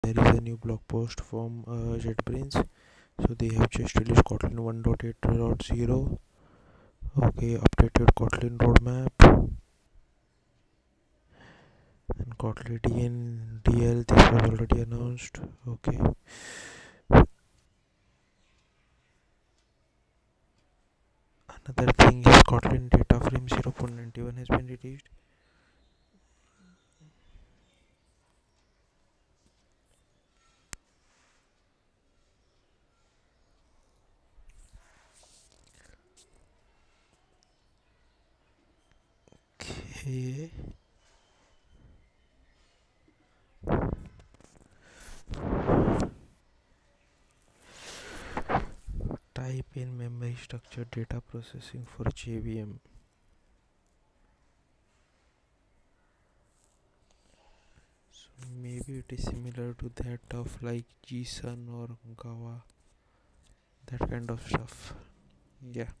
there is a new blog post from JetBrains. So they have just released Kotlin 1.8.0. Okay, updated Kotlin roadmap and Kotlin DL. This was already announced. Okay. Another thing is Kotlin DataFrame 0.91 has been released. Okay. Type in memory structured data processing for JVM. So maybe it is similar to that of like JSON or Java, that kind of stuff. Yeah.